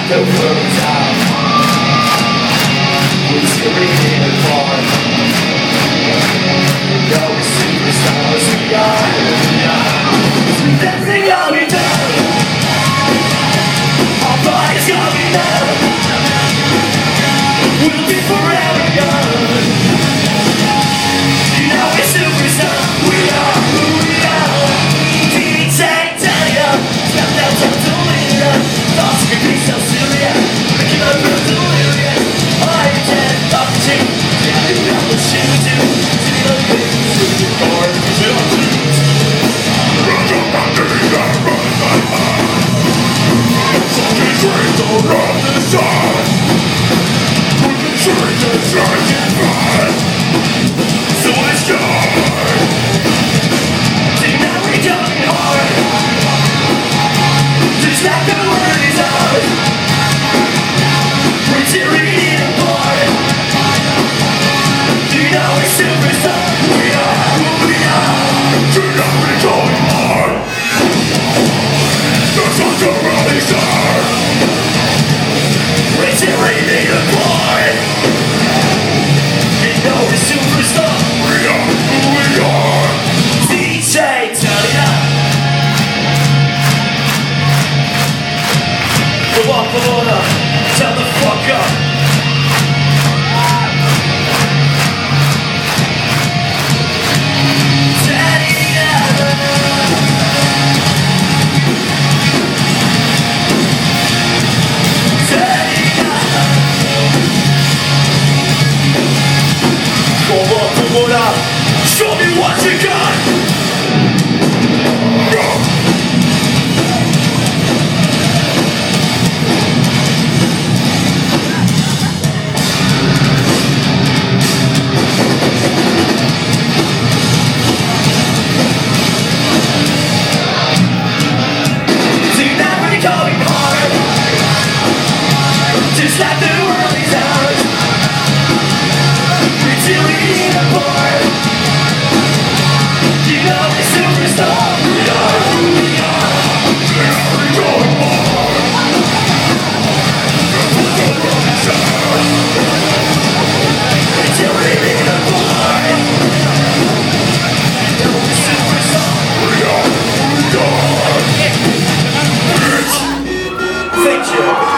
the world's out. We're screaming apart. No superstars we are. Dancing all we know. Our bodies going numb. We'll be forever young. You know we're superstars. We are who we are. DJ Talia, step down to Toledo. Thoughts can be so serious. Making up real delirious. I can't talk to you. Yeah, you know what you do. See the things with your car. Sit on dudes. Run up my days, I run my heart. Fucking dreams all around the sun. We can change the size and fight. So it's time. See now we're going hard. Just like the word is out. We're tearing it apart. You know we're superstars. We are who we are. You know we're going hard. That's what the world is hard. We're tearing it apart. You know we're superstars. We are who we are. DJ Talia. Come on up. Tell the fuck up. Come on, show me what you got. See now we're going hard. Just like the world is ours. We're tearing it apart. You know we're superstars. We are who we are. Yeah, we're going hard. That's what the world is ours. We're tearing it apart. You know we're superstars. We are who we are. Bitch. Thank you.